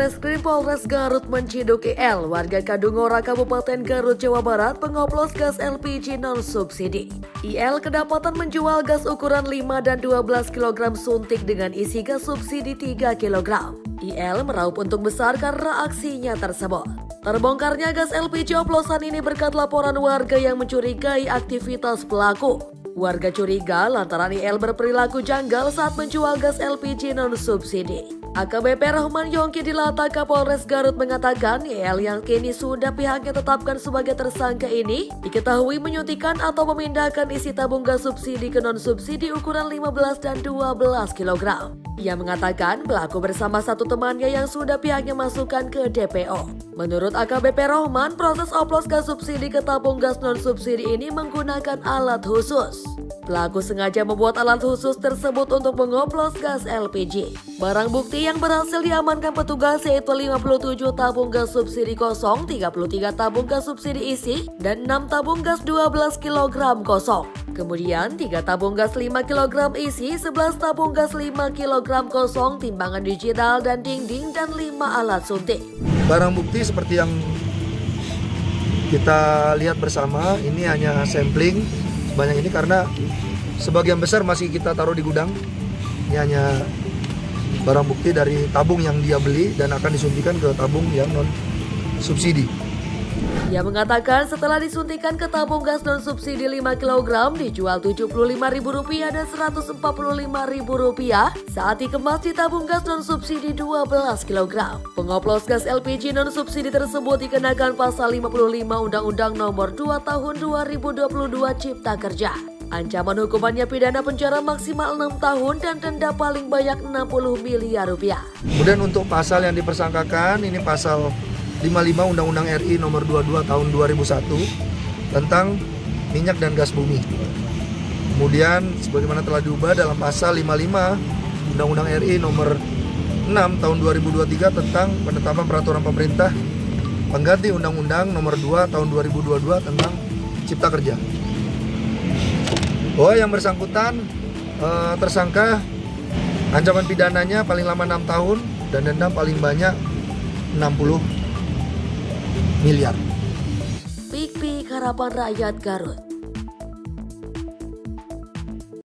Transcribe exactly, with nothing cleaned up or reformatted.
Satreskrim Polres Garut menciduk I L, warga Kadungora, Kabupaten Garut, Jawa Barat, pengoplos gas L P G non-subsidi. I L kedapatan menjual gas ukuran lima dan dua belas kilogram suntik dengan isi gas subsidi tiga kilogram. I L meraup untung besar karena aksinya tersebut. Terbongkarnya gas L P G oplosan ini berkat laporan warga yang mencurigai aktivitas pelaku. Warga curiga lantaran I L berperilaku janggal saat menjual gas L P G non-subsidi. A K B P Rahman Yongki di Lata Kapolres Garut mengatakan I L yang kini sudah pihaknya tetapkan sebagai tersangka ini diketahui menyuntikkan atau memindahkan isi tabung gas subsidi ke non-subsidi ukuran lima belas dan dua belas kilogram. Ia mengatakan pelaku bersama satu temannya yang sudah pihaknya masukkan ke D P O. Menurut A K B P Rahman, proses oplos gas subsidi ke tabung gas non-subsidi ini menggunakan alat khusus. Pelaku sengaja membuat alat khusus tersebut untuk mengoplos gas L P G. Barang bukti yang berhasil diamankan petugas yaitu lima puluh tujuh tabung gas subsidi kosong, tiga puluh tiga tabung gas subsidi isi, dan enam tabung gas dua belas kilogram kosong. Kemudian tiga tabung gas lima kilogram isi, sebelas tabung gas lima kilogram kosong, timbangan digital dan dinding, dan lima alat suntik. Barang bukti seperti yang kita lihat bersama ini hanya sampling sebanyak ini karena sebagian besar masih kita taruh di gudang. Ini hanya barang bukti dari tabung yang dia beli dan akan disuntikan ke tabung yang non subsidi. Ia mengatakan setelah disuntikan ke tabung gas non-subsidi lima kilogram dijual tujuh puluh lima ribu rupiah dan seratus empat puluh lima ribu rupiah saat dikemas di tabung gas non-subsidi dua belas kilogram. Pengoplos gas L P G non-subsidi tersebut dikenakan pasal lima puluh lima Undang-Undang Nomor dua Tahun dua ribu dua puluh dua Cipta Kerja. Ancaman hukumannya pidana penjara maksimal enam tahun dan denda paling banyak enam puluh miliar rupiah. Kemudian untuk pasal yang dipersangkakan ini pasal lima puluh lima Undang-Undang R I Nomor dua puluh dua Tahun dua ribu satu tentang minyak dan gas bumi. Kemudian sebagaimana telah diubah dalam pasal lima puluh lima Undang-Undang R I Nomor enam Tahun dua ribu dua puluh tiga tentang penetapan peraturan pemerintah pengganti Undang-Undang Nomor dua Tahun dua ribu dua puluh dua tentang Cipta Kerja. Bahwa yang bersangkutan eh, tersangka ancaman pidananya paling lama enam tahun dan denda paling banyak enam puluh miliar. Pik Pik Harapan Rakyat Garut.